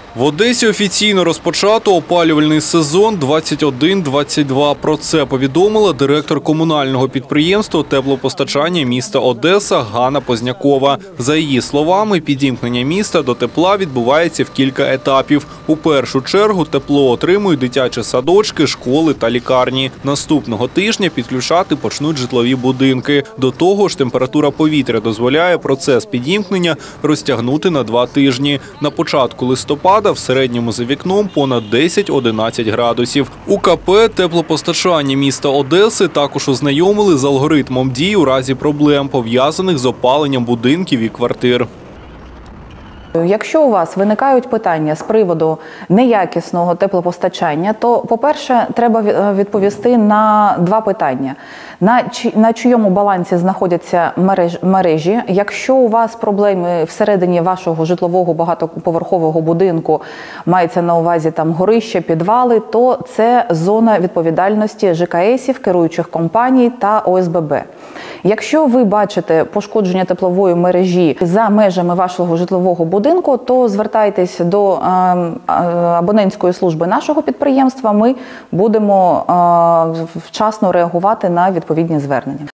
В Одесі офіційно розпочато опалювальний сезон 21-22. Про це повідомила директор комунального підприємства теплопостачання міста Одеса Ганна Познякова. За її словами, підімкнення міста до тепла відбувається в кілька етапів. У першу чергу тепло отримують дитячі садочки, школи та лікарні. Наступного тижня підключати почнуть житлові будинки. До того ж, температура повітря дозволяє процес підімкнення розтягнути на 2 тижні. На початку листопада в середньому за вікном понад 10-11 градусів. У КП «Теплопостачання міста Одеси» також ознайомили з алгоритмом дій у разі проблем, пов'язаних з опаленням будинків і квартир. Якщо у вас виникають питання з приводу неякісного теплопостачання, то, по-перше, треба відповісти на 2 питання. На чийому балансі знаходяться мережі? Якщо у вас проблеми всередині вашого житлового багатоповерхового будинку, мається на увазі там горища, підвали, то це зона відповідальності ЖКСів, керуючих компаній та ОСББ. Якщо ви бачите пошкодження теплової мережі за межами вашого житлового будинку, то звертайтесь до абонентської служби нашого підприємства, ми будемо вчасно реагувати на відповідні звернення.